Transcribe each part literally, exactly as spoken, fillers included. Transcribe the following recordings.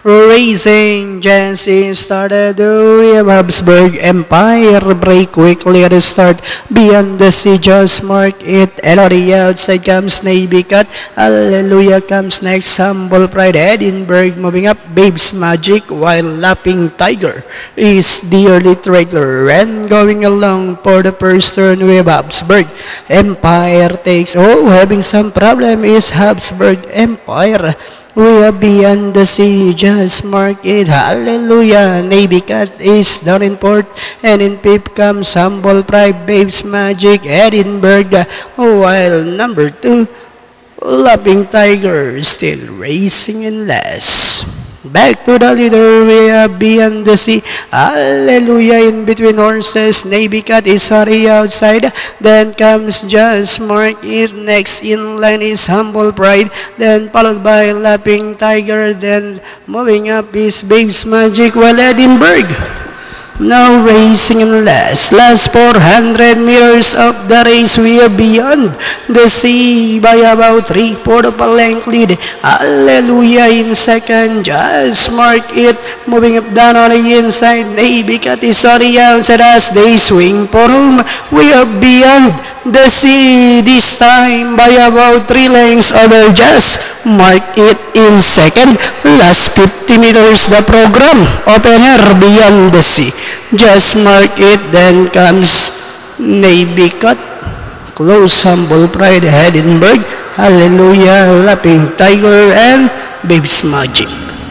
Racing Jensen started the Habsburg Empire break quickly at the start. Beyond the sea, just mark it. And on the outside comes Navy Cut. Hallelujah comes next. Humble Pride Edinburgh moving up. Babes Magic while Lapping Tiger is the early trailer. And going along for the first turn with Habsburg Empire takes. Oh, having some problem is Habsburg Empire. We are beyond the sea, just mark it. Hallelujah. Navy Cat is down in port. And in fifth comes Humble Pride, Babes Magic, Edinburgh. While number two, Lapping Tiger still racing in last. Back to the leader, we are beyond the sea. Hallelujah, in between horses. Navy Cat is sorry outside. Then comes Just Mark It. Next in line is Humble Pride. Then followed by Lapping Tiger. Then moving up is Babes Magic. While Edinburgh now racing in last. Last four hundred meters of the race, we are beyond the sea by about three-fourths of a length lead. Hallelujah in second, Just Mark It. Moving up down on the inside, Navy Cat is sorry outside as they swing for home. We are beyond the sea this time by about three lengths over Just Mark It in second. Last fifty meters the program opener beyond the sea. Just Mark It, then comes Navy Cut, close Humble Pride, Edinburgh, Hallelujah, Lapping Tiger, and Babes Magic.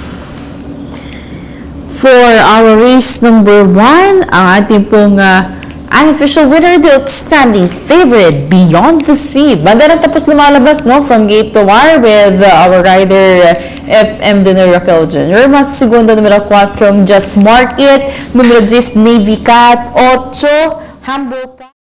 For our race number one, ang ating pong uh, unofficial winner, the outstanding favorite, Beyond the Sea. Banda na tapos lumalabas, no, from gate to wire with uh, our rider, uh, F M Denerakel Junior Mas segundo, numero four, Just Mark It. Numero six, Navy Cat. eight, Humble